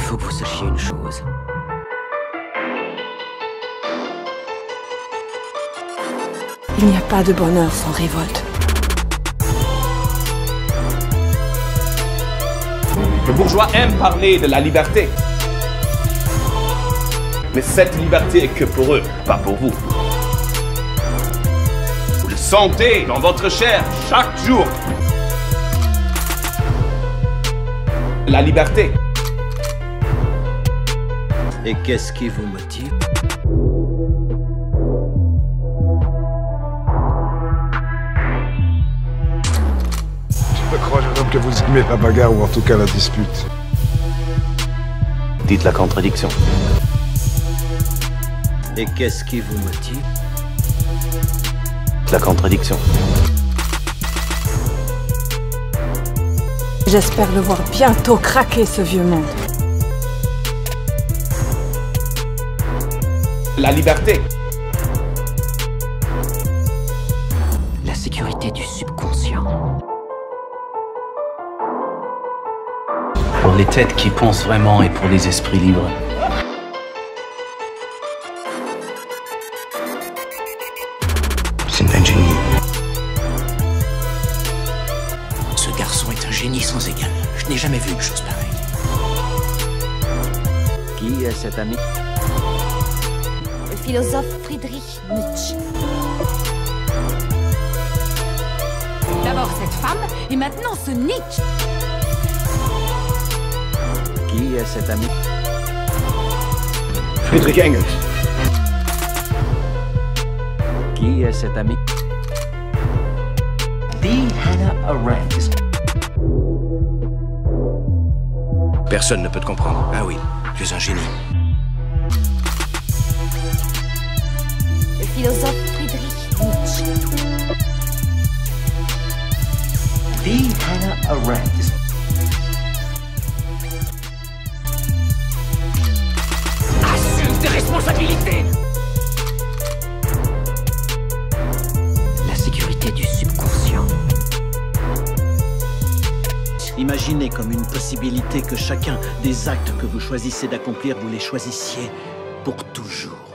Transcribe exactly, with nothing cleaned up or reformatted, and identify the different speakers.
Speaker 1: faut que vous sachiez une chose.
Speaker 2: Il n'y a pas de bonheur sans révolte.
Speaker 3: Le bourgeois aime parler de la liberté. Mais cette liberté est que pour eux, pas pour vous. Vous le sentez dans votre chair chaque jour. La liberté.
Speaker 1: Et qu'est-ce qui vous motive?
Speaker 4: Je crois, jeune homme, que vous aimez la bagarre ou en tout cas la dispute.
Speaker 3: Dites la contradiction.
Speaker 1: Et qu'est-ce qui vous motive?
Speaker 3: La contradiction.
Speaker 2: J'espère le voir bientôt craquer, ce vieux monde.
Speaker 3: La liberté.
Speaker 1: La sécurité du subconscient.
Speaker 5: Pour les têtes qui pensent vraiment et pour les esprits libres.
Speaker 3: C'est un génie.
Speaker 1: Ce garçon est un génie sans égal. Je n'ai jamais vu une chose pareille. Qui est cet ami?
Speaker 6: Le philosophe Friedrich Nietzsche. D'abord cette femme, et maintenant ce Nietzsche.
Speaker 1: Qui est cet ami?
Speaker 3: Friedrich Engels.
Speaker 1: Qui est cet ami?
Speaker 5: D. Hannah Arendt.
Speaker 1: Personne ne peut te comprendre. Ah oui, tu es un génie.
Speaker 6: Le philosophe Friedrich Nietzsche.
Speaker 5: D. Hannah Arendt.
Speaker 1: Assume tes responsabilités! La sécurité du subconscient. Imaginez comme une possibilité que chacun des actes que vous choisissez d'accomplir, vous les choisissiez pour toujours.